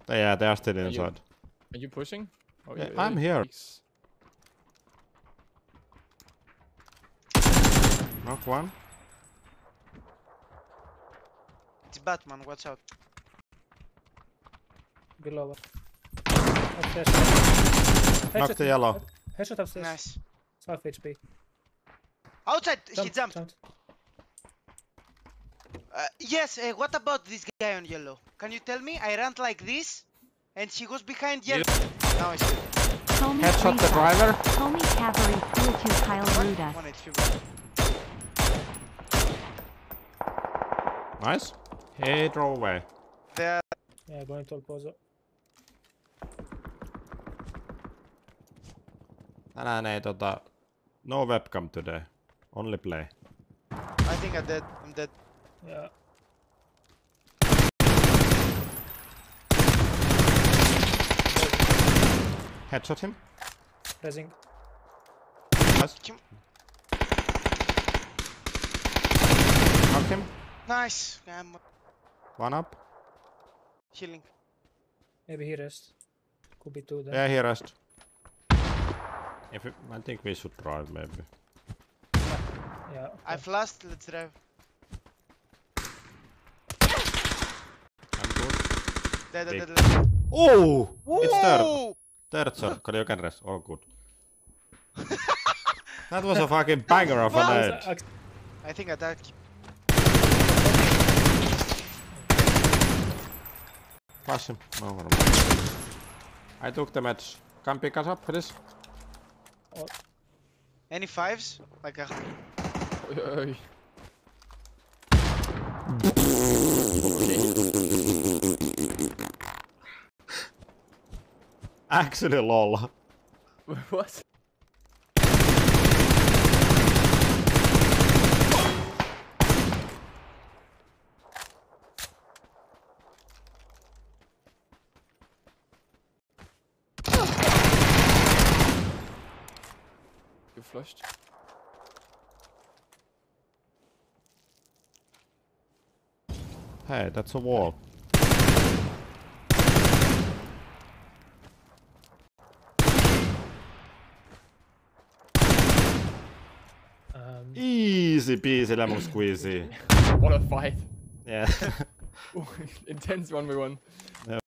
Yeah, they are still inside. Are you pushing? Oh, Yeah, I'm here. Knock one. It's Batman, watch out. Below. Knock the yellow. Headshot upstairs. Nice. Half HP. Outside! He jumped. Jumped. Yes, what about this guy on yellow? Can you tell me? I ran like this, and she was behind yellow. Now I see. Headshot the driver. Homie Cavalry flew to Kyle Ruda. 1 HP. Nice. He drove away. There. Yeah, going to Alpozo. Tänään ei no webcam today. Only play. I think I'm dead. I'm dead. Yeah. Headshot him. Pressing. Nice. Knock him. Nice. I'm One up. healing. Maybe he rests. Could be two there. Yeah, he rest. I think we should drive maybe. Yeah. Okay. I flashed. Let's drive. I'm good. Dead. Oh! It's third. Ooh! Third circle, you can rest. All good. That was a fucking banger of a night. I think I died. Flash him. No problem. I took the match. Come pick us up, please. Any fives? Like a. Actually, lol. What? You flushed? Hey, that's a wall. Easy peasy lemon squeezy. What a fight. Yeah. Intense 1v1.